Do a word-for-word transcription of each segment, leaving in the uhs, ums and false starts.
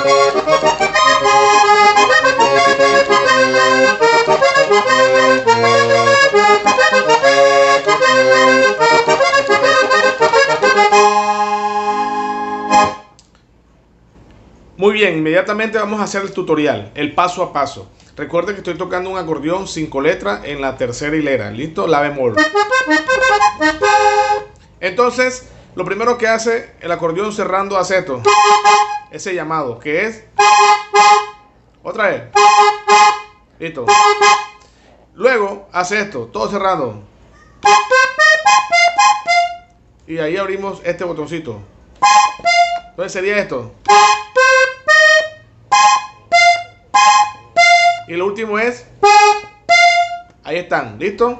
Muy bien, inmediatamente vamos a hacer el tutorial, el paso a paso. Recuerde que estoy tocando un acordeón cinco letras en la tercera hilera. ¿Listo? La bemol. Entonces, lo primero que hace el acordeón cerrando hace esto. Ese llamado, que es... Otra vez. Listo. Luego hace esto, todo cerrado. Y ahí abrimos este botoncito. Entonces sería esto. Y lo último es... Ahí están, ¿listo?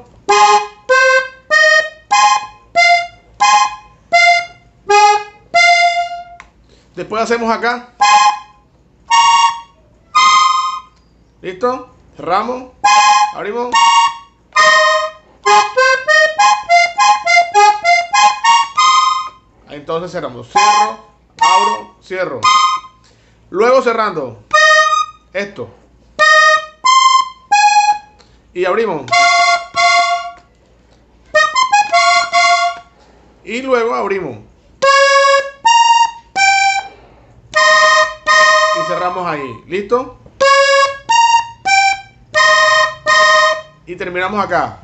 Después hacemos acá. ¿Listo? Cerramos. Abrimos. Entonces cerramos. Cierro, abro, cierro. Luego cerrando. Esto. Y abrimos. Y luego abrimos. Y cerramos ahí. ¿Listo? Y terminamos acá.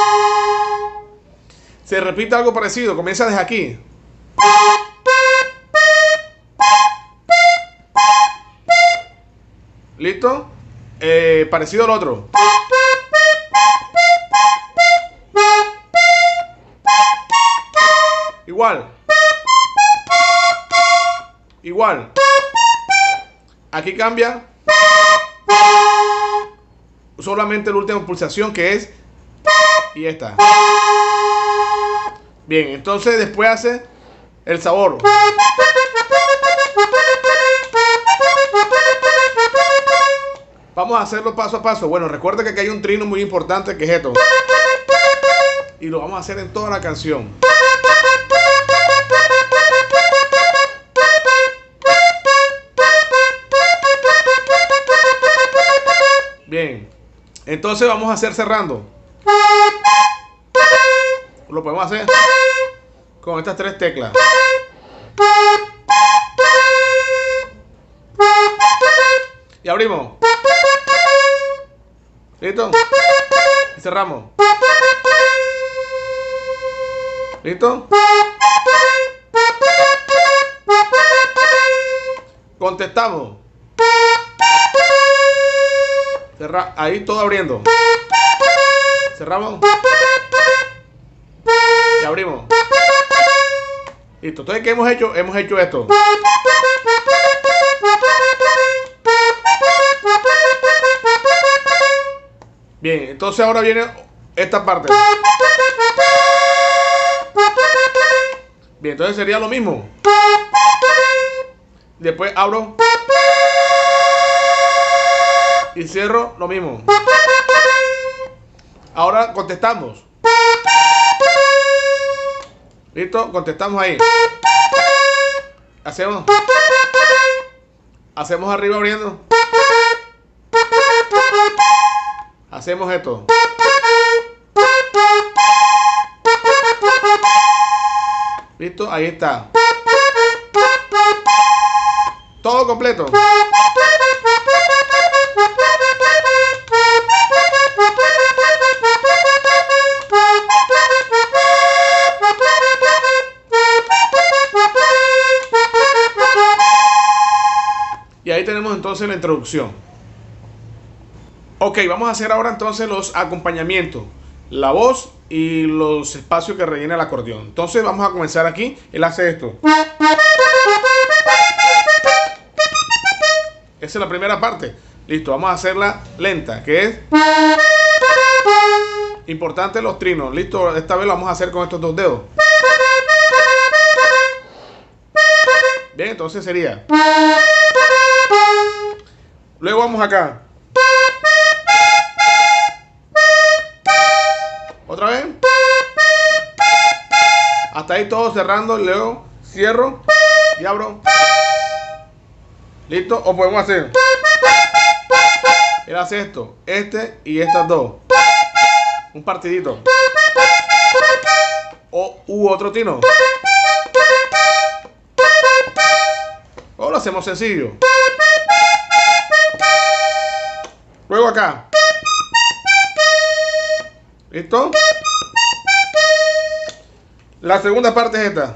Se repite algo parecido. Comienza desde aquí. ¿Listo? Eh, parecido al otro. Igual. Igual. Aquí cambia. Solamente la última pulsación, que es... Y esta. Bien, entonces después hace el sabor. Vamos a hacerlo paso a paso. Bueno, recuerda que aquí hay un trino muy importante, que es esto. Y lo vamos a hacer en toda la canción. Bien, entonces vamos a hacer cerrando. Lo podemos hacer con estas tres teclas. Y abrimos. ¿Listo? Y cerramos. ¿Listo? Contestamos. Cerra, ahí todo abriendo. Cerramos. Y abrimos. Listo. Entonces, ¿qué hemos hecho? Hemos hecho esto. Bien, entonces ahora viene esta parte. Bien, entonces sería lo mismo. Después abro. Y cierro lo mismo. Ahora contestamos. ¿Listo? Contestamos ahí. Hacemos. Hacemos arriba abriendo. Hacemos esto. ¿Listo? Ahí está. Todo completo. Y ahí tenemos entonces la introducción. Ok, vamos a hacer ahora entonces los acompañamientos, la voz y los espacios que rellena el acordeón. Entonces vamos a comenzar aquí. Él hace esto. Esa es la primera parte. Listo, vamos a hacerla lenta, que es importante los trinos. Listo, esta vez lo vamos a hacer con estos dos dedos. Bien, entonces sería. Luego vamos acá. Otra vez. Hasta ahí todo cerrando. Luego cierro y abro. ¿Listo? O podemos hacer. Él hace esto, este y estas dos. Un partidito. O u otro tino. O lo hacemos sencillo. Luego acá. ¿Listo? La segunda parte es esta.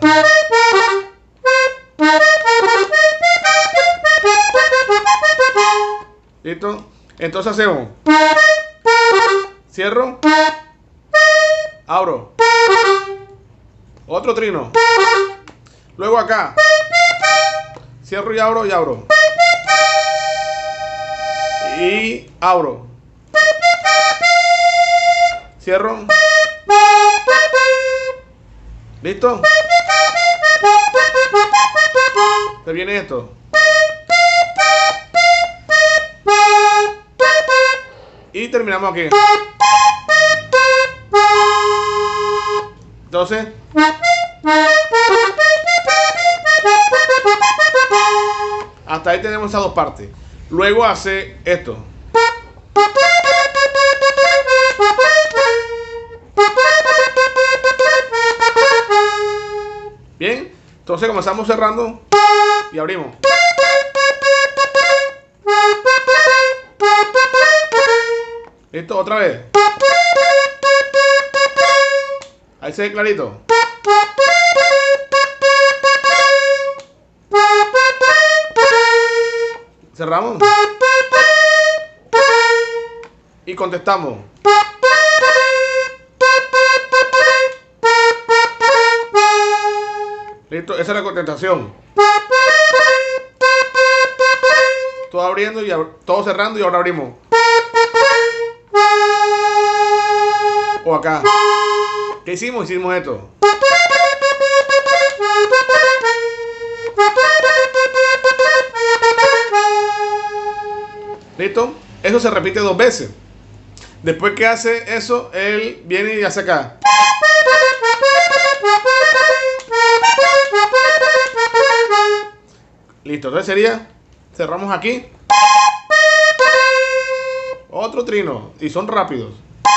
¿Listo? Entonces hacemos. Cierro. Abro. Otro trino. Luego acá. Cierro y abro y abro. Y abro. Cierro. ¿Listo? Se viene esto. Y terminamos aquí. Entonces, hasta ahí tenemos esas dos partes. Luego hace esto. Bien, entonces comenzamos cerrando y abrimos. Listo, otra vez. Ahí se ve clarito. Cerramos. Y contestamos. Listo, esa es la contestación. Todo abriendo y ab todo cerrando y ahora abrimos. O acá. ¿Qué hicimos? Hicimos esto. ¿Listo? Eso se repite dos veces. Después que hace eso, él viene y hace acá. Listo, entonces sería, cerramos aquí. Otro trino. Y son rápidos.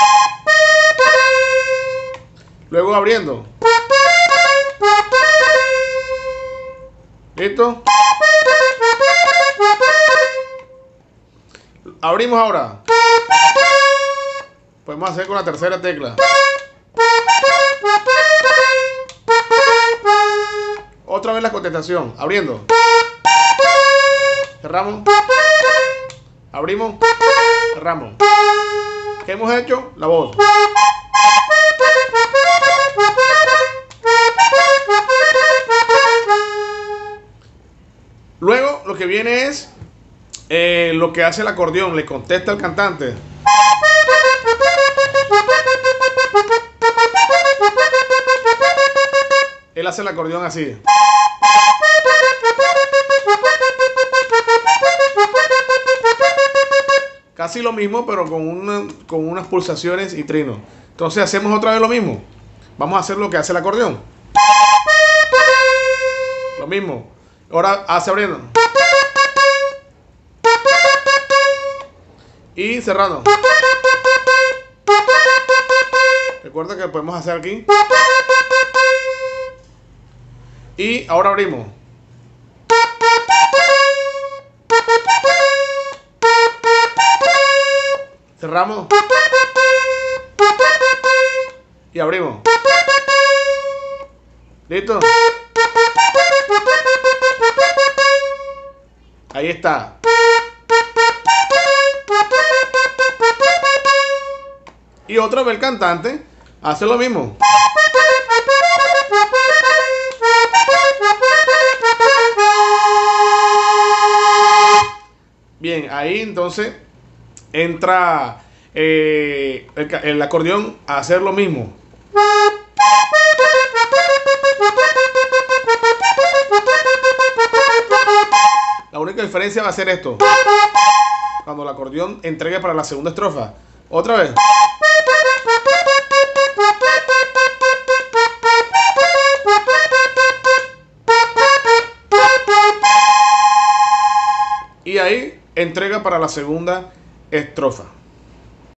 Luego abriendo. ¿Listo? Abrimos ahora. Podemos hacer con la tercera tecla. Otra vez la contestación. Abriendo. Cerramos. Abrimos. Cerramos. ¿Qué hemos hecho? La voz. Luego lo que viene es eh, lo que hace el acordeón. Le contesta al cantante. Él hace el acordeón así. Casi lo mismo, pero con, una, con unas pulsaciones y trinos. Entonces hacemos otra vez lo mismo. Vamos a hacer lo que hace el acordeón. Lo mismo. Ahora hace abriendo. Y cerrando. Recuerda que lo podemos hacer aquí. Y ahora abrimos. Cerramos. Y abrimos. ¿Listo? Ahí está. Y otra vez el cantante hace lo mismo. Bien, ahí entonces entra eh, el, el acordeón a hacer lo mismo. La única diferencia va a ser esto. Cuando el acordeón entregue para la segunda estrofa. Otra vez. y ahí entrega para la segunda estrofa.